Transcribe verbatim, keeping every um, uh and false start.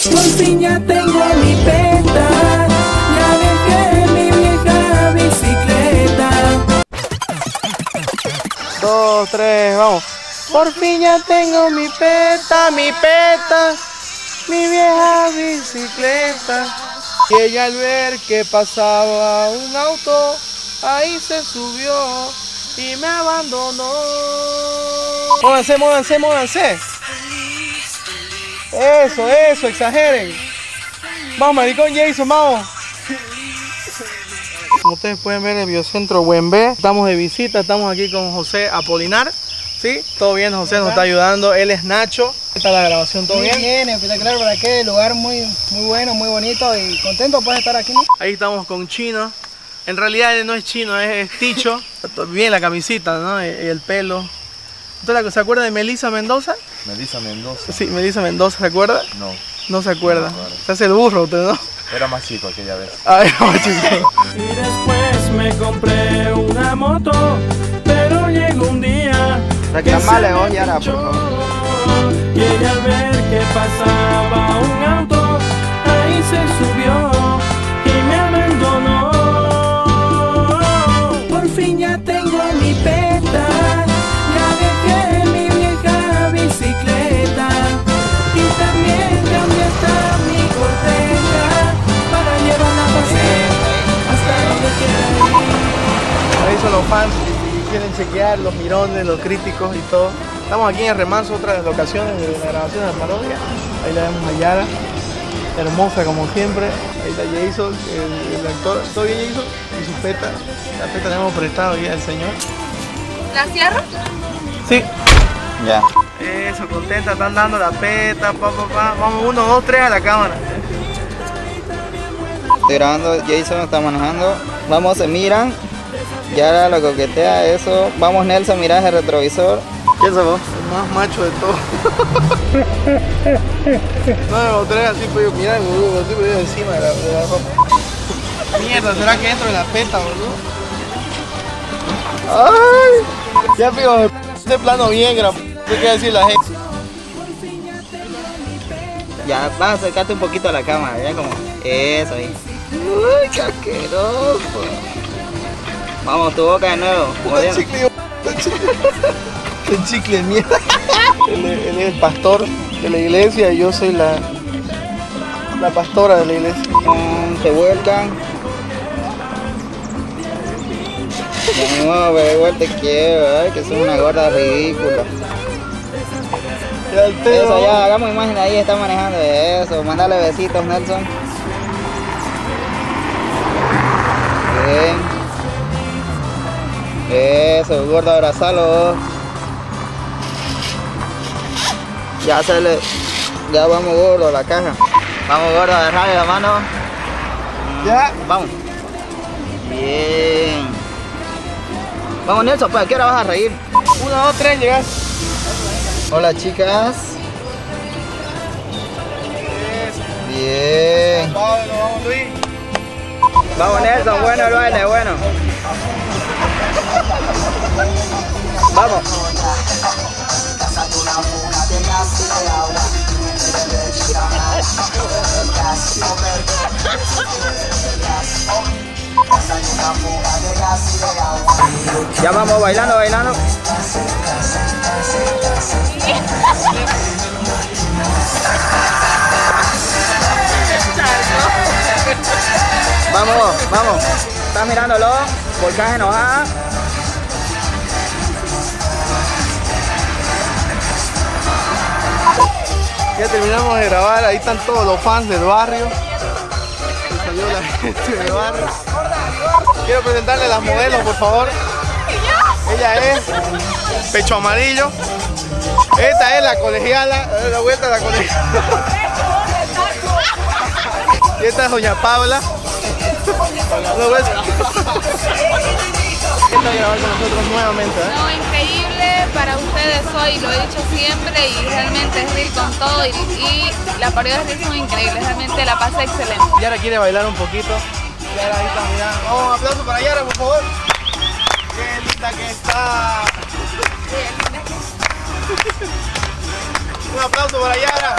Por fin ya tengo mi peta, ya dejé mi vieja bicicleta. Dos, tres, vamos. Por fin ya tengo mi peta, mi peta, mi vieja bicicleta. Y ella al ver que pasaba un auto, ahí se subió y me abandonó. Móvanse, móvanse, móvanse. Eso, eso, exageren. Vamos, maricón Jason, vamos. Como ustedes pueden ver, el Biocentro Buen B. Estamos de visita, estamos aquí con José Apolinar. ¿Sí? Todo bien, José nos está ayudando. Él es Nacho. ¿Qué tal la grabación? ¿Todo muy bien? Bien, espectacular por aquí. El lugar muy, muy bueno, muy bonito y contento por estar aquí, ¿no? Ahí estamos con Chino. En realidad él no es Chino, es, es Ticho. Bien la camisita, ¿no? Y, y el pelo. ¿Usted se acuerda de Melissa Mendoza? Melissa Mendoza. Sí, Melissa Mendoza, ¿se acuerda? No. No se acuerda. No, no, no. Se hace el burro usted, ¿no? Era más chico aquella vez. Ah, era más chico. Y después me compré una moto, pero llegó un día Reclamale hoy ahora, por favor. y ella al ver que pasaba un auto, ahí se subió y me abandonó. Por fin ya tengo mi peta, ya dejé mi vieja bicicleta y también cambié hasta mi corteja para llevarla a pasear hasta donde quiera ir. Ahí son los fans que quieren chequear los mirones, los críticos y todo. Estamos aquí en el Remanso, otra de las locaciones de la grabación de la parodia. Ahí la vemos a Yara, hermosa como siempre. Ahí está Jason, el, el actor. ¿Todo bien, Jason? Y su peta. La peta la hemos prestado aquí al señor. ¿La cierro? Sí. Ya. Eso, contenta, están dando la peta, pa, pa, pa. Vamos, uno, dos, tres a la cámara. Estoy grabando, Jason está manejando. Vamos, se miran. Yara lo coquetea, eso. Vamos, Nelson, mirá el retrovisor. ¿Quién sos vos? El más macho de todos. No, me tres así, pues yo, mirá, boludo, así, pues yo encima de la, de la ropa. Mierda, ¿será que entro de la peta, boludo? ¡Ay! Ya, pico, este plano bien, gran. ¿Qué quiere decir la gente? Ya, vas a acercarte un poquito a la cámara, ya como. Eso ahí. Uy, qué asqueroso. Vamos, tu boca de nuevo. Puta chicle, yo, puta chicle. Qué chicle, mierda. Él, él es el pastor de la iglesia y yo soy la, la pastora de la iglesia. Mm, se vuelcan. De nuevo, igual te quiero, ay, que son una gorda ridícula. Ya el pedo. Eso, ya, hagamos imagen ahí, está manejando eso. Mándale besitos, Nelson. Bien. Eso, gordo, abrazalo. Ya se le. Ya vamos, gordo, a la caja. Vamos, gordo, agarrarle la mano. Ya. Vamos. Bien. Vamos, Nelson, pues, ¿a qué hora vas a reír? Uno, dos, tres, llegas. Hola, chicas. Bien. Pablo, vamos, Luis. Vamos, Nelson, bueno el baile, bueno. Vamos. Ya vamos bailando, bailando. Vamos, vamos. ¿Estás mirándolo? Volcán enojada. Ya terminamos de grabar, ahí están todos los fans del barrio. Se salió la gente del barrio. Quiero presentarle a las modelos, por favor. Ella es Pecho Amarillo. Esta es la colegiala, a la vuelta a la colegiala. Y esta es Doña Paula. No, ves. Está grabar con nosotros nuevamente, ¿eh? No, increíble para ustedes hoy, lo he dicho siempre y realmente es reír con todo y, y la parodia de reír son increíbles, realmente la pasé excelente. Yara quiere bailar un poquito. Yara ahí está, mirá. Vamos, un aplauso para Yara, por favor. Qué linda que está. Un aplauso para Yara.